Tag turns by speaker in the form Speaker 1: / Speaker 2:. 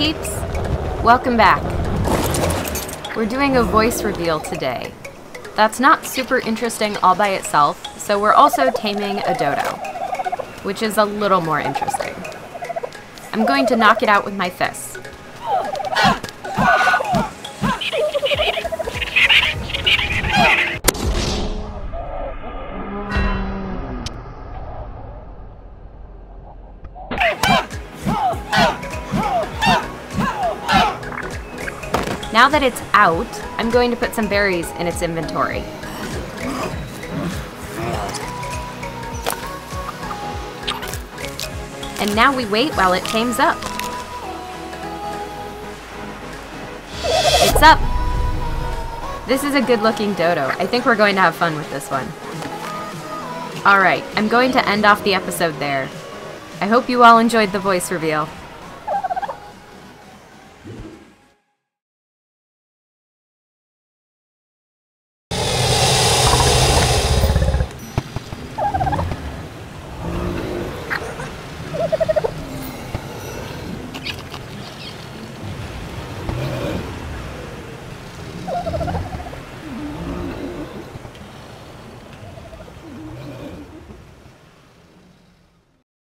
Speaker 1: peeps! Welcome back. We're doing a voice reveal today. That's not super interesting all by itself, so we're also taming a dodo, which is a little more interesting. I'm going to knock it out with my fists. Now that it's out, I'm going to put some berries in its inventory. And now we wait while it tames up. It's up! This is a good-looking dodo. I think we're going to have fun with this one. Alright, I'm going to end off the episode there. I hope you all enjoyed the voice reveal.